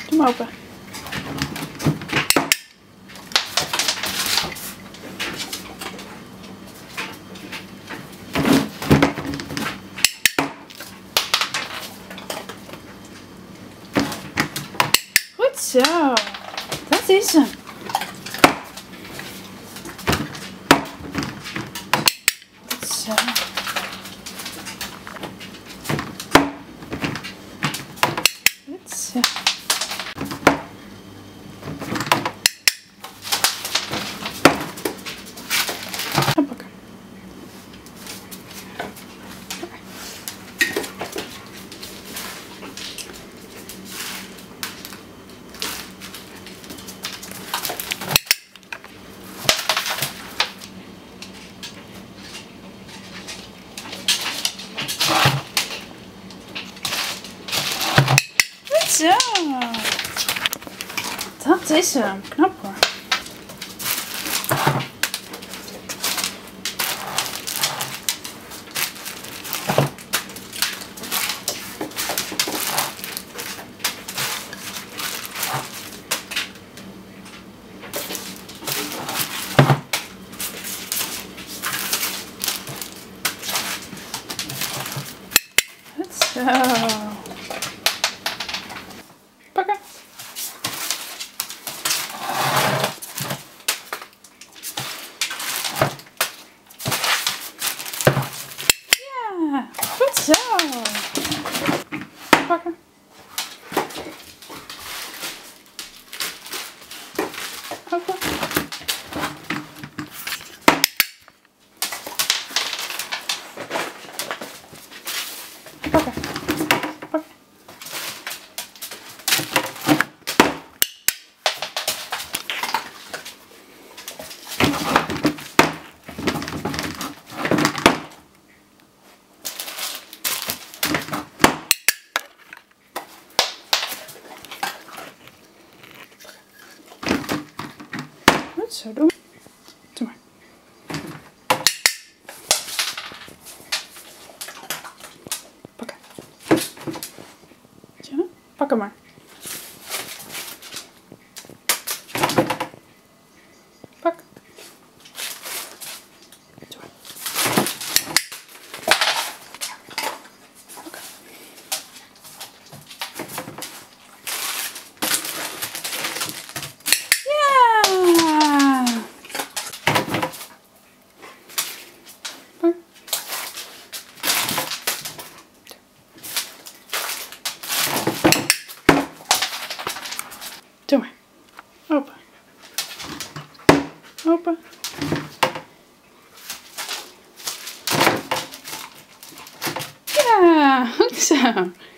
Doe hem open. Goed zo. Dat is hem. Goed zo. Goed zo. Gaan pakken. Zo, dat is hem. Knap hoor. Goed zo. Pakken. Ja, goed zo. Pakken. Open. Pakken. Pakken. Goed zo doen. Doe maar. Pakken. Zie je dat? Pak hem maar. Pak. Doe maar. Pakken. Ja! Pak. Doe maar. Open. Open. Ja, goed zo.